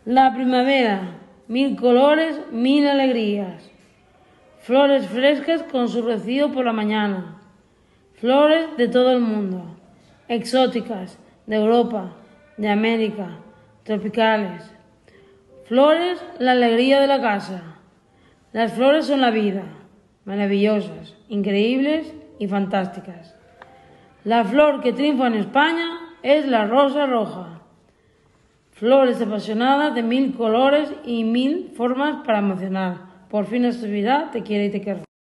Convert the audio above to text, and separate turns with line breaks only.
La primavera, 1000 colores, 1000 alegrías. Flores frescas con su rocío por la mañana. Flores de todo el mundo, exóticas, de Europa, de América, tropicales. Flores, la alegría de la casa. Las flores son la vida, maravillosas, increíbles y fantásticas. La flor que triunfa en España es la rosa roja. Flores apasionadas de 1000 colores y 1000 formas para emocionar. Por fin esta vida te quiere y te querrá.